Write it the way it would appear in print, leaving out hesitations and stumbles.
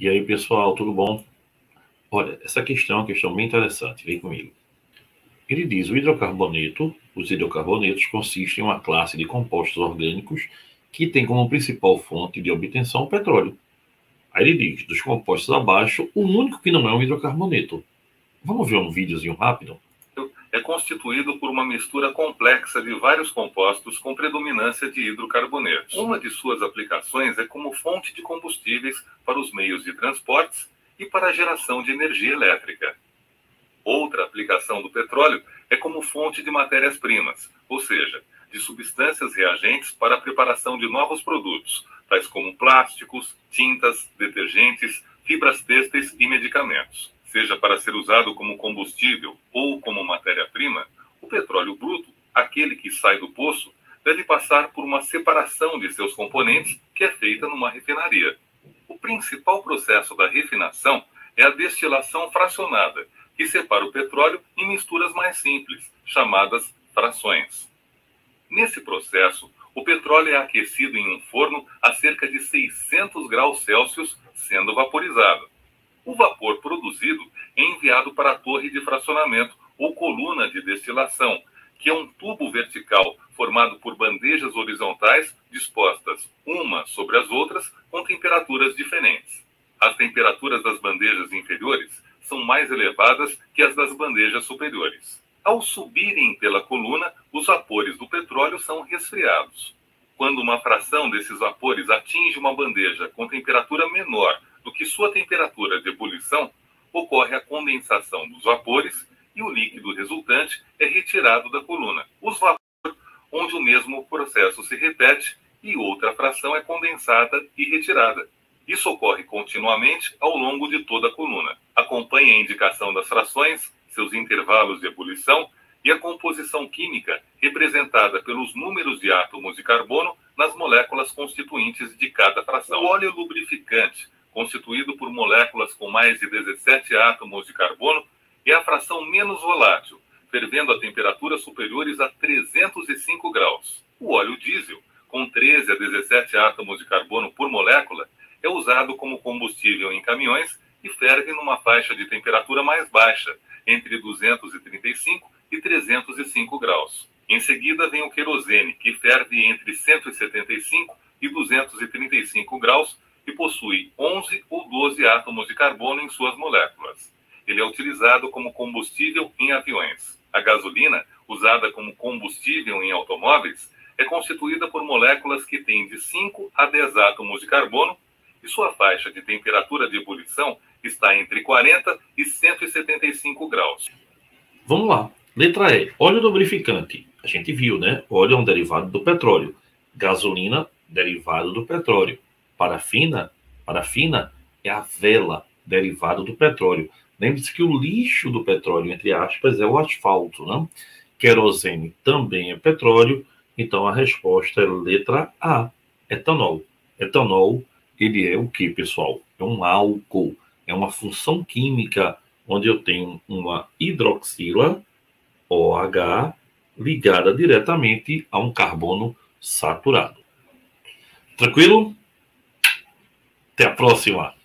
E aí, pessoal, tudo bom? Olha, essa questão é uma questão bem interessante, vem comigo. Ele diz, os hidrocarbonetos consistem em uma classe de compostos orgânicos que tem como principal fonte de obtenção o petróleo. Aí ele diz, dos compostos abaixo, o único que não é um hidrocarboneto. Vamos ver um videozinho rápido? É constituído por uma mistura complexa de vários compostos com predominância de hidrocarbonetos. Uma de suas aplicações é como fonte de combustíveis para os meios de transportes e para a geração de energia elétrica. Outra aplicação do petróleo é como fonte de matérias-primas, ou seja, de substâncias reagentes para a preparação de novos produtos, tais como plásticos, tintas, detergentes, fibras têxteis e medicamentos. Seja para ser usado como combustível ou como matéria-prima, o petróleo bruto, aquele que sai do poço, deve passar por uma separação de seus componentes que é feita numa refinaria. O principal processo da refinação é a destilação fracionada, que separa o petróleo em misturas mais simples, chamadas frações. Nesse processo, o petróleo é aquecido em um forno a cerca de 600 graus Celsius, sendo vaporizado. O vapor produzido é enviado para a torre de fracionamento ou coluna de destilação, que é um tubo vertical formado por bandejas horizontais dispostas uma sobre as outras com temperaturas diferentes. As temperaturas das bandejas inferiores são mais elevadas que as das bandejas superiores. Ao subirem pela coluna, os vapores do petróleo são resfriados. Quando uma fração desses vapores atinge uma bandeja com temperatura menor do que sua temperatura de ebulição, ocorre a condensação dos vapores e o líquido resultante é retirado da coluna. Os vapores, onde o mesmo processo se repete e outra fração é condensada e retirada. Isso ocorre continuamente ao longo de toda a coluna. Acompanhe a indicação das frações, seus intervalos de ebulição e a composição química representada pelos números de átomos de carbono nas moléculas constituintes de cada fração. O óleo lubrificante, constituído por moléculas com mais de 17 átomos de carbono, é a fração menos volátil, fervendo a temperaturas superiores a 305 graus. O óleo diesel, com 13 a 17 átomos de carbono por molécula, é usado como combustível em caminhões e ferve numa faixa de temperatura mais baixa, entre 235 e 305 graus. Em seguida vem o querosene, que ferve entre 175 e 235 graus e possui 11 ou 12 átomos de carbono em suas moléculas. Ele é utilizado como combustível em aviões. A gasolina, usada como combustível em automóveis, é constituída por moléculas que têm de 5 a 10 átomos de carbono e sua faixa de temperatura de ebulição está entre 40 e 175 graus. Vamos lá. Letra E. Óleo lubrificante. A gente viu, né? Óleo é um derivado do petróleo. Gasolina, derivado do petróleo. Parafina é a vela, derivado do petróleo. Lembre-se que o lixo do petróleo, entre aspas, é o asfalto, né? Querosene também é petróleo. Então a resposta é letra A, etanol. Etanol, ele é o que, pessoal? É um álcool. É uma função química onde eu tenho uma hidroxila, OH, ligada diretamente a um carbono saturado. Tranquilo? Até a próxima!